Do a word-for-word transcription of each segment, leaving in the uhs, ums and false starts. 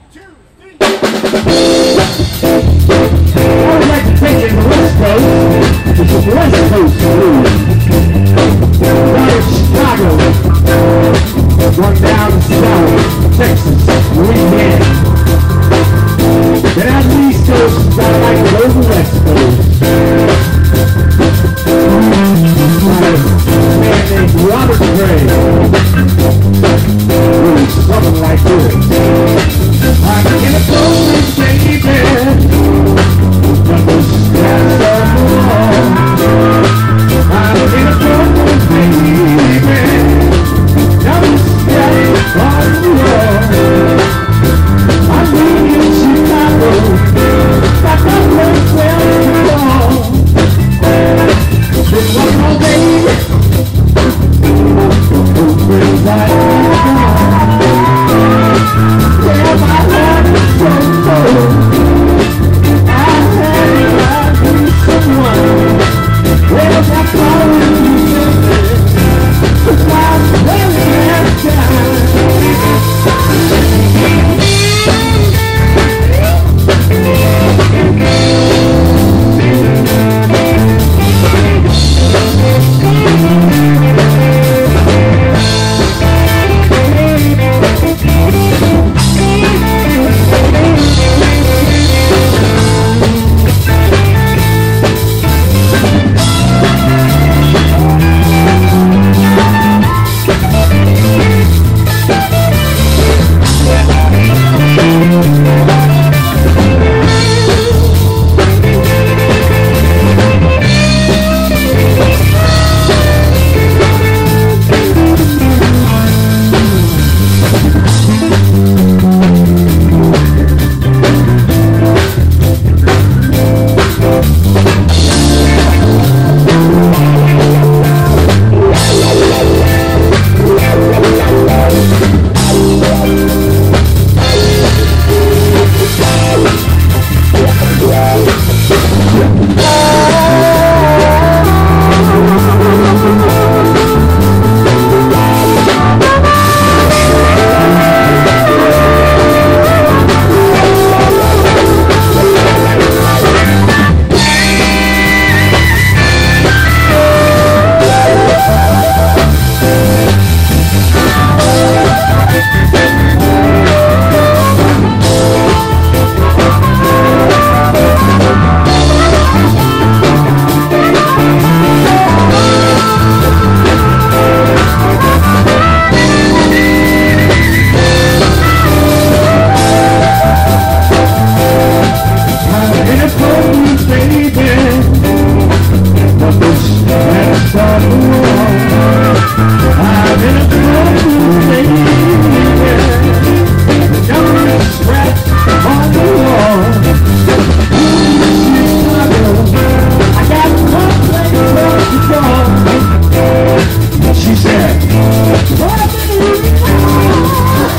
two, three. I would like to take you to the West Coast. This is the West Coast Blues. Down in Chicago. One down to South, Texas, Louisiana. Then out the East Coast, I like to go to the West Coast. A man named Robert Gray. Really something like this. I'm in a boat, baby. But the stars are wrong. I'm in a boat, baby. Now the stars are wrong. I'm in Chicago. Got my place where to go. Just one more baby. Who brings that on? Yeah, my heart is so cold. I had to be someone. Well, that's all you said. It's my very time.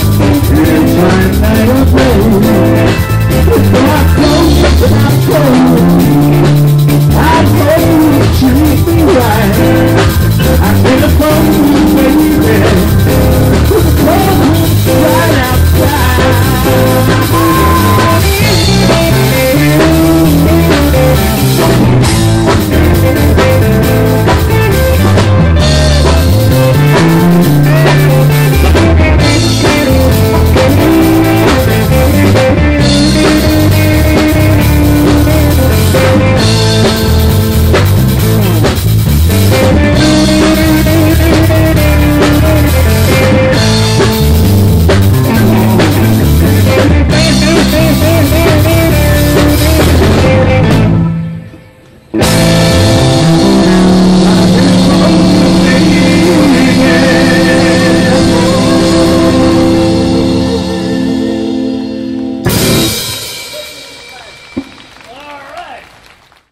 Without clothes, without clothes.